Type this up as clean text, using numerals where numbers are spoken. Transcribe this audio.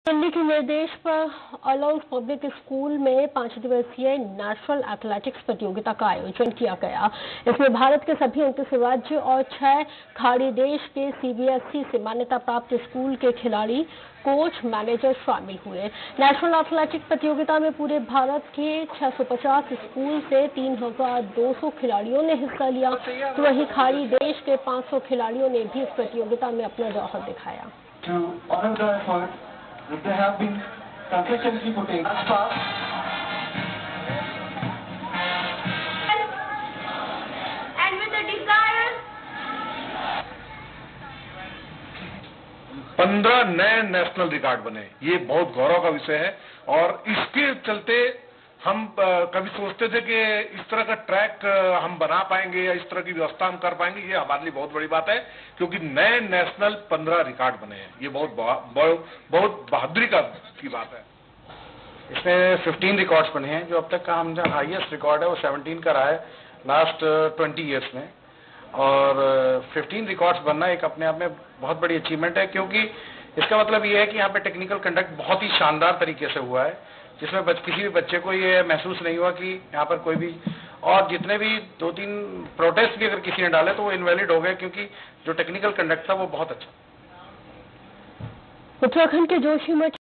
दिल्ली के निर्देश पर अलौर पब्लिक स्कूल में 5 दिवसीय नेशनल एथलेटिक्स प्रतियोगिता का आयोजन किया गया। इसमें भारत के सभी 29 राज्य और 6 खाड़ी देश के सीबीएसई से मान्यता प्राप्त स्कूल के खिलाड़ी, कोच, मैनेजर शामिल हुए। नेशनल एथलेटिक्स प्रतियोगिता में पूरे भारत के 650 स्कूल से 3200 खिलाड़ियों ने हिस्सा लिया, तो वहीं खाड़ी देश के 500 खिलाड़ियों ने भी इस प्रतियोगिता में अपना जौहर दिखाया। If they have been consistently putting as far and with the desire 15 नए नेशनल रिकॉर्ड बने। ये बहुत गौरव का विषय है और इसके चलते हम कभी सोचते थे कि इस तरह का ट्रैक हम बना पाएंगे या इस तरह की व्यवस्था हम कर पाएंगे। ये हमारे लिए बहुत बड़ी बात है, क्योंकि नए नेशनल 15 रिकॉर्ड बने हैं। ये बहुत बहादुरी की बात है। इसमें 15 रिकॉर्ड्स बने हैं। जो अब तक का हम जो हाईएस्ट रिकॉर्ड है वो 17 का रहा है लास्ट 20 ईयर्स में, और 15 रिकॉर्ड्स बनना एक अपने आप में बहुत बड़ी अचीवमेंट है, क्योंकि इसका मतलब ये है कि यहाँ पे टेक्निकल कंडक्ट बहुत ही शानदार तरीके से हुआ है, जिसमें किसी भी बच्चे को ये महसूस नहीं हुआ कि यहाँ पर कोई भी, और जितने भी 2-3 प्रोटेस्ट भी अगर किसी ने डाले तो वो इनवैलिड हो गए, क्योंकि जो टेक्निकल कंडक्ट था वो बहुत अच्छा। उत्तराखंड के जोशीमठ